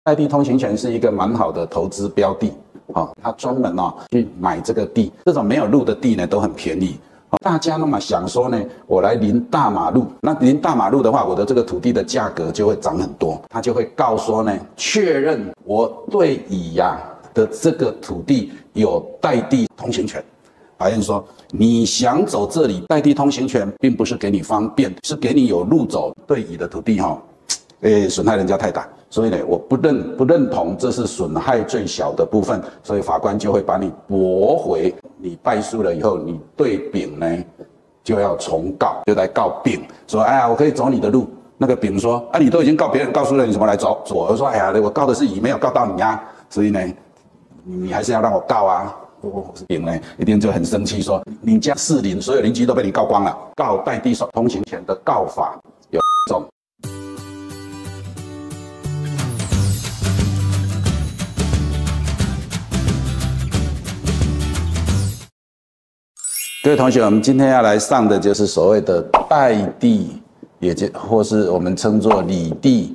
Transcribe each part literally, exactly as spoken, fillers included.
代地通行权是一个蛮好的投资标的，哦，他专门哦去买这个地，这种没有路的地呢都很便宜。大家那么想说呢，我来临大马路，那临大马路的话，我的这个土地的价格就会涨很多，他就会告说呢，确认我对乙呀、啊、的这个土地有代地通行权。法院说，你想走这里，代地通行权并不是给你方便，是给你有路走。对乙的土地哈、哦，诶，损害人家太大，所以呢，我不认不认同这是损害最小的部分，所以法官就会把你驳回。你败诉了以后，你对丙呢就要重告，就来告丙说，哎呀，我可以走你的路。那个丙说，啊，你都已经告别人告诉了，你怎么来走？我说，哎呀，我告的是乙，没有告到你啊，所以呢，你还是要让我告啊。丙呢一定就很生气，说你家四邻所有邻居都被你告光了，告代地通行权的告法有种。各位同学，我们今天要来上的就是所谓的代地，也就或是我们称作里地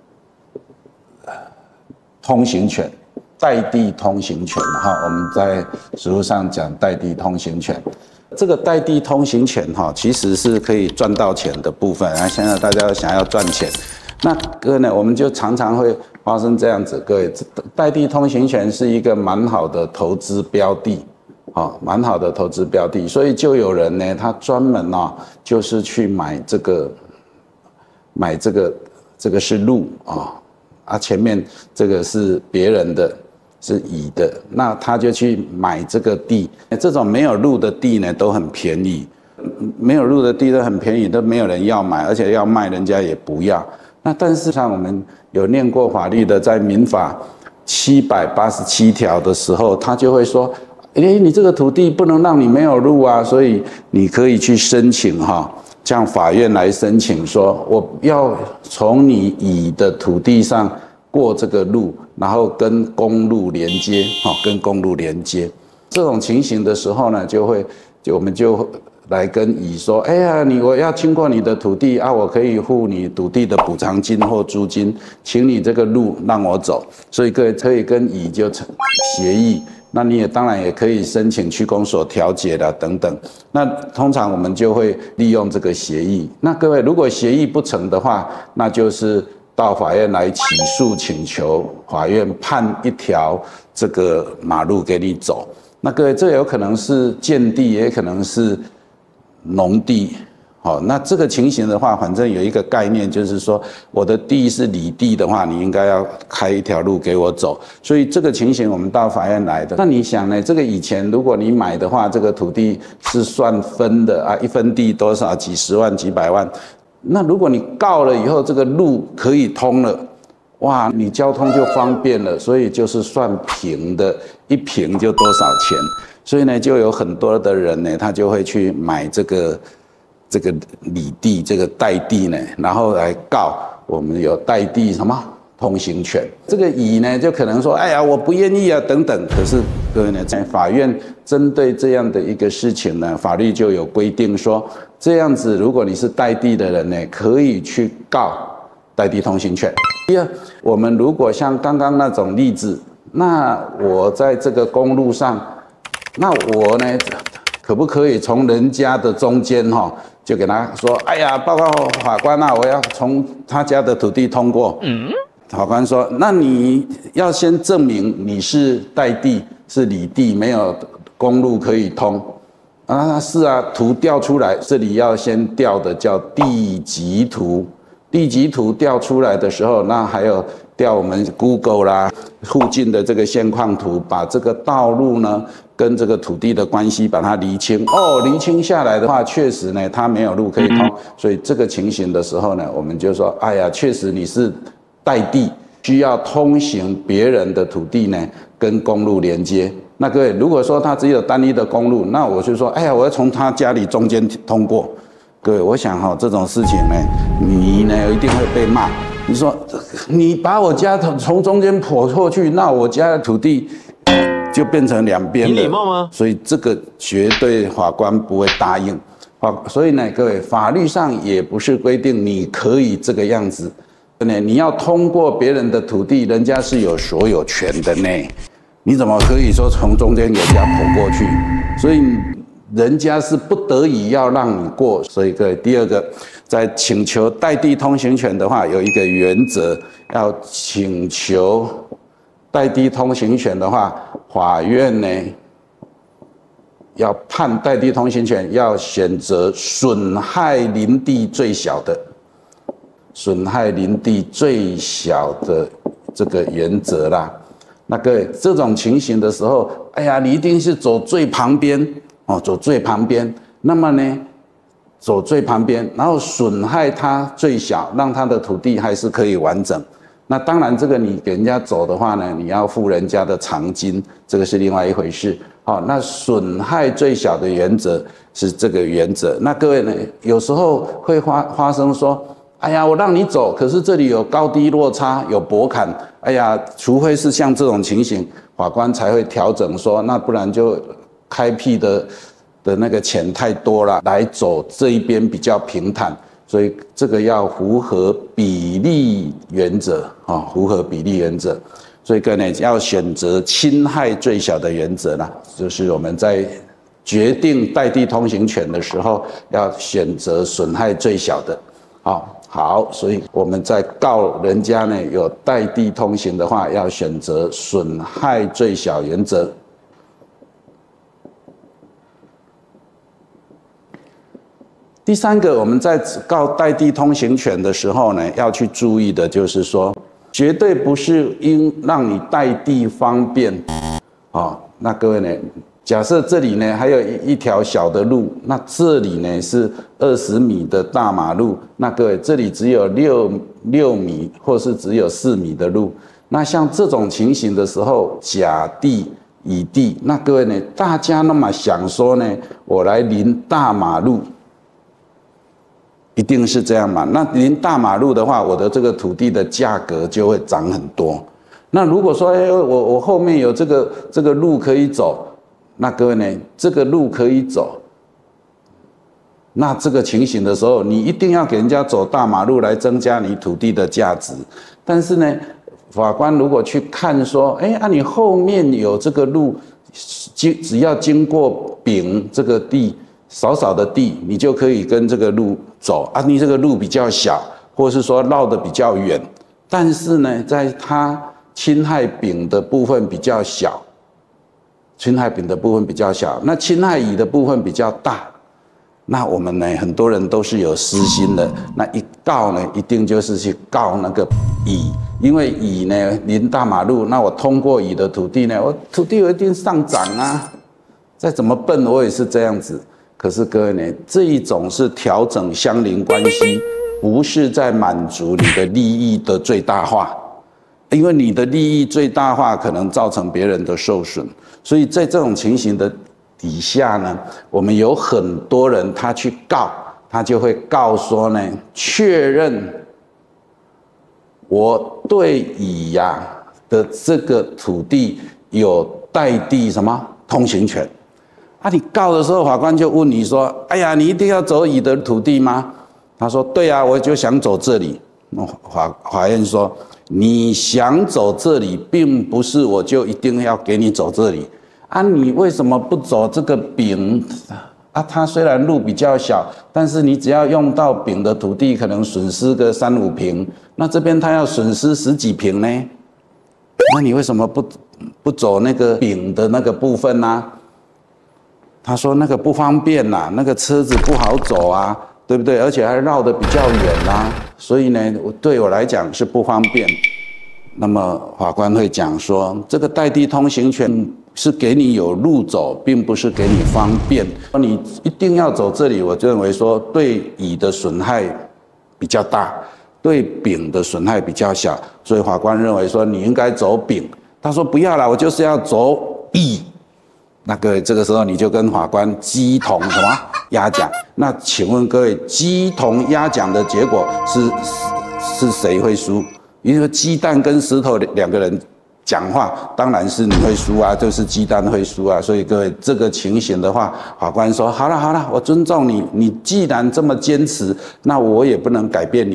通行权。代地通行权哈，我们在实务上讲代地通行权。这个代地通行权哈，其实是可以赚到钱的部分。啊，现在大家想要赚钱，那各位呢，我们就常常会发生这样子。各位，代地通行权是一个蛮好的投资标的，啊，蛮好的投资标的。所以就有人呢，他专门啊，就是去买这个，买这个，这个是路啊，啊，前面这个是别人的。是乙的，那他就去买这个地。这种没有路的地呢，都很便宜，没有路的地都很便宜，都没有人要买，而且要卖人家也不要。那但是像我们有念过法律的，在民法七百八十七条的时候，他就会说，诶，你这个土地不能让你没有路啊，所以你可以去申请哈，向法院来申请说，我要从你乙的土地上过这个路，然后跟公路连接，好，跟公路连接。这种情形的时候呢，就会就我们就来跟乙说，哎呀，你我要经过你的土地啊，我可以付你土地的补偿金或租金，请你这个路让我走。所以各位可以跟乙就协议，那你也当然也可以申请区公所调解啦等等。那通常我们就会利用这个协议。那各位如果协议不成的话，那就是到法院来起诉请求，法院判一条这个马路给你走。那各位，这有可能是建地，也可能是农地。好，那这个情形的话，反正有一个概念，就是说我的地是里地的话，你应该要开一条路给我走。所以这个情形我们到法院来的。那你想呢？这个以前如果你买的话，这个土地是算分的啊，一分地多少几十万、几百万。那如果你告了以后，这个路可以通了，哇，你交通就方便了，所以就是算平的，一平就多少钱。所以呢，就有很多的人呢，他就会去买这个这个里地、这个代地呢，然后来告我们有代地什么通行权。这个乙呢，就可能说，哎呀，我不愿意啊，等等。可是各位呢，在法院针对这样的一个事情呢，法律就有规定说，这样子，如果你是代地的人呢，可以去告代地通行权。第二，我们如果像刚刚那种例子，那我在这个公路上，那我呢，可不可以从人家的中间哈，就给他说，哎呀，报告法官啊，我要从他家的土地通过。嗯，法官说，那你要先证明你是代地，是里地，没有公路可以通。啊，是啊，图调出来，这里要先调的叫地籍图。地籍图调出来的时候，那还有调我们 Google 啦，附近的这个现况图，把这个道路呢跟这个土地的关系把它厘清。哦，厘清下来的话，确实呢，它没有路可以通，所以这个情形的时候呢，我们就说，哎呀，确实你是代地，需要通行别人的土地呢，跟公路连接。那各位，如果说他只有单一的公路，那我就说，哎呀，我要从他家里中间通过。各位，我想哈，这种事情呢，你呢一定会被骂。你说，你把我家从中间剖过去，那我家的土地就变成两边了。 你礼貌吗？ 所以这个绝对法官不会答应。法，所以呢，各位，法律上也不是规定你可以这个样子。 呢，你要通过别人的土地，人家是有所有权的呢，你怎么可以说从中间给人家跑过去？所以人家是不得已要让你过。所以各位，第二个，在请求代地通行权的话，有一个原则，要请求代地通行权的话，法院呢要判代地通行权，要选择损害林地最小的。损害林地最小的这个原则啦，那个这种情形的时候，哎呀，你一定是走最旁边哦，走最旁边。那么呢，走最旁边，然后损害它最小，让它的土地还是可以完整。那当然，这个你给人家走的话呢，你要付人家的偿金，这个是另外一回事。好，那损害最小的原则是这个原则。那各位呢，有时候会发发生说，哎呀，我让你走，可是这里有高低落差，有驳坎。哎呀，除非是像这种情形，法官才会调整说，那不然就开辟的的那个钱太多了，来走这一边比较平坦。所以这个要符合比例原则啊，符合比例原则。所以各位呢，要选择侵害最小的原则啦，就是我们在决定代地通行权的时候，要选择损害最小的。好，好，所以我们在告人家呢有代地通行的话，要选择损害最小原则。第三个，我们在告代地通行权的时候呢，要去注意的就是说，绝对不是因让你代地方便，哦，那各位呢，假设这里呢还有一条小的路，那这里呢是二十米的大马路，那各位这里只有六六米或是只有四米的路，那像这种情形的时候，甲地乙地，那各位呢，大家那么想说呢，我来临大马路。一定是这样嘛？那临大马路的话，我的这个土地的价格就会涨很多。那如果说，哎，我我后面有这个这个路可以走，那各位呢，这个路可以走，那这个情形的时候，你一定要给人家走大马路来增加你土地的价值。但是呢，法官如果去看说，哎，啊，你后面有这个路，经只要经过丙这个地。少少的地，你就可以跟这个路走啊。你这个路比较小，或是说绕得比较远，但是呢，在它侵害丙的部分比较小，侵害丙的部分比较小，那侵害乙的部分比较大。那我们呢，很多人都是有私心的，那一告呢，一定就是去告那个乙，因为乙呢临大马路，那我通过乙的土地呢，我土地有一定上涨啊。再怎么笨，我也是这样子。可是各位呢，这一种是调整相邻关系，不是在满足你的利益的最大化，因为你的利益最大化可能造成别人的受损，所以在这种情形的底下呢，我们有很多人他去告，他就会告说呢，确认我对乙呀的这个土地有代地什么通行权。啊，你告的时候，法官就问你说：“哎呀，你一定要走乙的土地吗？”他说：“对啊，我就想走这里。”法法院说：“你想走这里，并不是我就一定要给你走这里啊，你为什么不走这个丙啊？它虽然路比较小，但是你只要用到丙的土地，可能损失个三五坪，那这边它要损失十几坪呢？那你为什么不不走那个丙的那个部分呢、啊？”他说那个不方便呐、啊，那个车子不好走啊，对不对？而且还绕得比较远啊，所以呢，对我来讲是不方便。那么法官会讲说，这个代地通行权是给你有路走，并不是给你方便。你一定要走这里，我认为说对乙的损害比较大，对丙的损害比较小，所以法官认为说你应该走丙。他说不要啦，我就是要走乙。那各位，这个时候你就跟法官鸡同什么押奖？那请问各位，鸡同押奖的结果是是是谁会输？因为鸡蛋跟石头两个人讲话，当然是你会输啊，就是鸡蛋会输啊。所以各位，这个情形的话，法官说好了好了，我尊重你，你既然这么坚持，那我也不能改变你。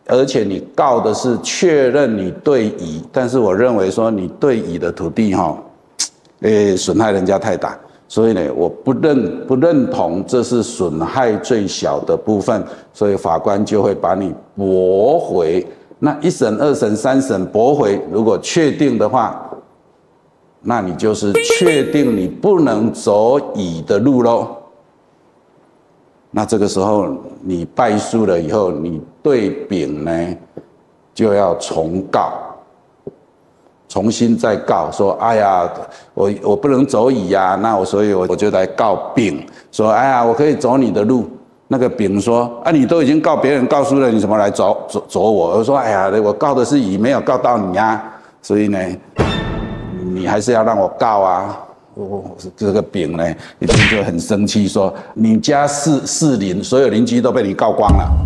而且你告的是确认你对乙，但是我认为说你对乙的土地哈，诶，损害人家太大，所以呢，我不认不认同这是损害最小的部分，所以法官就会把你驳回。那一审、二审、三审驳回，如果确定的话，那你就是确定你不能走乙的路喽。那这个时候你败诉了以后，你对丙呢就要重告，重新再告说，哎呀，我我不能走乙呀、啊，那我所以我我就来告丙，说，哎呀，我可以走你的路。那个丙说，啊，你都已经告别人告诉了，你怎么来走走走我？我说，哎呀，我告的是乙，没有告到你啊，所以呢，你还是要让我告啊。我这个丙呢，一听就很生气，说你家四四邻，所有邻居都被你告光了。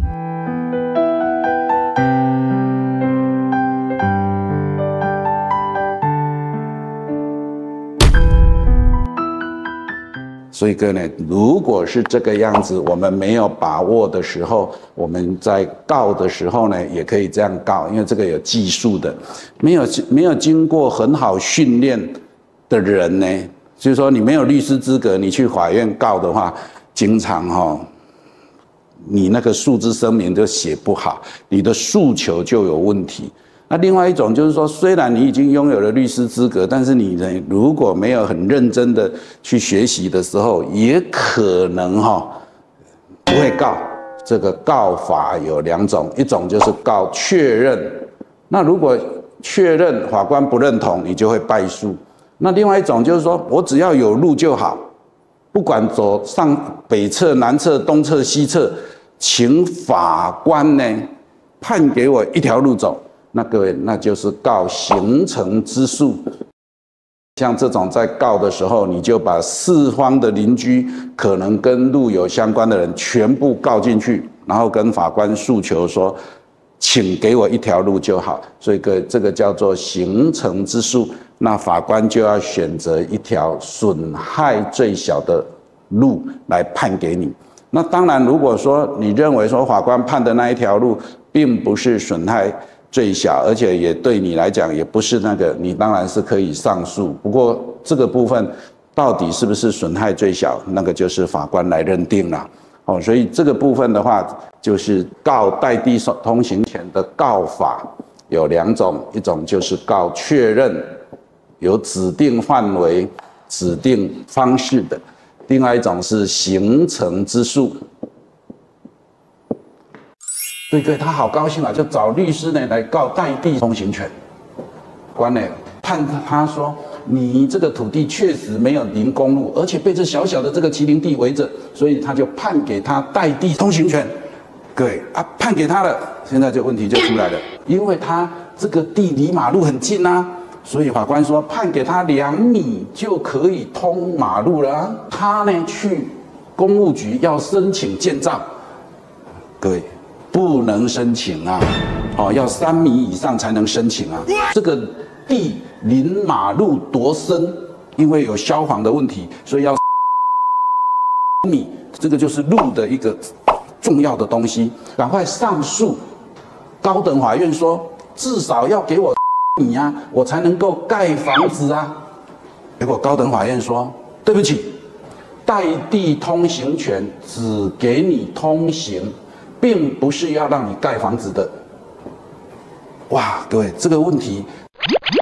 所以各位呢，如果是这个样子，我们没有把握的时候，我们在告的时候呢，也可以这样告，因为这个有技术的，没有没有经过很好训练的人呢，就是说你没有律师资格，你去法院告的话，经常哈、哦，你那个诉之声明就写不好，你的诉求就有问题。那另外一种就是说，虽然你已经拥有了律师资格，但是你呢如果没有很认真的去学习的时候，也可能哈、哦、不会告。这个告法有两种，一种就是告确认，那如果确认法官不认同，你就会败诉。那另外一种就是说我只要有路就好，不管走上北侧、南侧、东侧、西侧，请法官呢判给我一条路走。那各位，那就是告形成之诉。像这种在告的时候，你就把四方的邻居可能跟路有相关的人全部告进去，然后跟法官诉求说，请给我一条路就好。所以个这个叫做形成之诉，那法官就要选择一条损害最小的路来判给你。那当然，如果说你认为说法官判的那一条路并不是损害最小，而且也对你来讲也不是那个，你当然是可以上诉。不过这个部分到底是不是损害最小，那个就是法官来认定了。哦，所以这个部分的话，就是告代地通行权的告法有两种，一种就是告确认，有指定范围、指定方式的；另外一种是形成之诉。对对，他好高兴啊，就找律师呢来告代地通行权。官呢判他说，你这个土地确实没有临公路，而且被这小小的这个麒麟地围着，所以他就判给他代地通行权。各位啊，判给他了，现在这问题就出来了，因为他这个地离马路很近啊，所以法官说判给他两米就可以通马路了啊。他呢去公务局要申请建造，各位。不能申请啊，哦，要三米以上才能申请啊。这个地临马路多深？因为有消防的问题，所以要米，这个就是路的一个重要的东西。赶快上诉，高等法院说至少要给我米啊，我才能够盖房子啊。结果高等法院说对不起，代地通行权只给你通行，并不是要让你盖房子的。哇，各位，这个问题